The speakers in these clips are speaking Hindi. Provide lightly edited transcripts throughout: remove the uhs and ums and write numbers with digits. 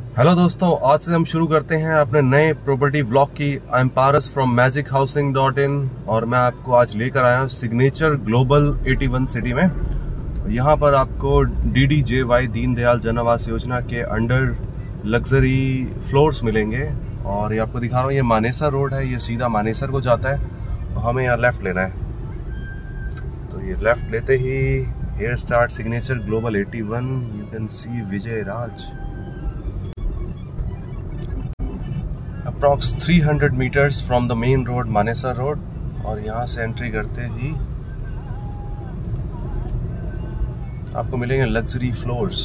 हेलो दोस्तों, आज से हम शुरू करते हैं अपने नए प्रॉपर्टी व्लॉग की। I am Paras from magichousing.in और मैं आपको आज लेकर आया हूँ सिग्नेचर ग्लोबल 81 सिटी में। यहाँ पर आपको DDJY दीनदयाल जन आवास योजना के अंडर लग्जरी फ्लोर्स मिलेंगे। और ये आपको दिखा रहा हूँ, ये मानेसर रोड है, ये सीधा मानेसर को जाता है। तो हमें यहाँ लेफ्ट लेना है, तो ये लेफ्ट लेते ही here start signature global 81। You can see Vijay Raj. Approx 300 metres from the main road Manesar road. और यहाँ से एंट्री करते ही आपको मिलेंगे लग्जरी फ्लोर्स।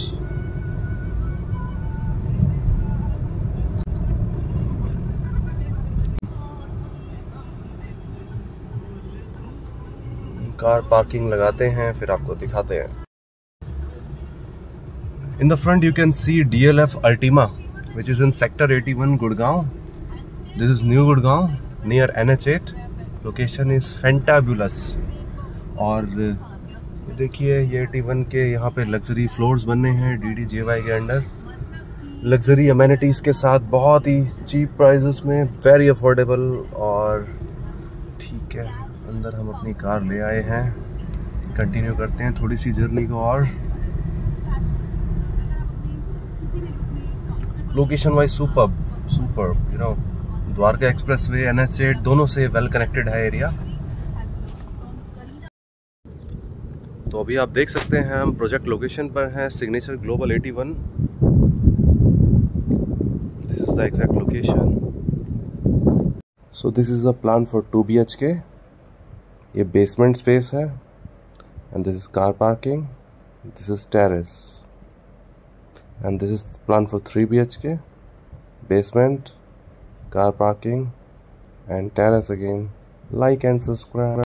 कार पार्किंग लगाते हैं, फिर आपको दिखाते हैं। In the front you can see DLF Ultima which is in sector 81 Gurgaon. This is New Gurgaon near NH8. Location is fantabulous. और ये देखिए, ये 81 के यहाँ पे लग्जरी फ्लोर्स बनने हैं DDJY के अंडर, लग्जरी अमेनिटीज़ के साथ, बहुत ही चीप प्राइजेस में, वेरी अफोर्डेबल। और ठीक है, अंदर हम अपनी कार ले आए हैं, कंटिन्यू करते हैं थोड़ी सी जर्नी को। और location wise super you know, Dwarka expressway, NH8 दोनों से वेल कनेक्टेड है एरिया। तो अभी आप देख सकते हैं हम प्रोजेक्ट लोकेशन पर हैं, signature global 81। This is the exact location. So this is the plan for 2 BHK। ये बेसमेंट स्पेस है and this is car parking, this is terrace and this is plan for 3 BHK, basement, car parking and terrace again. Like and subscribe.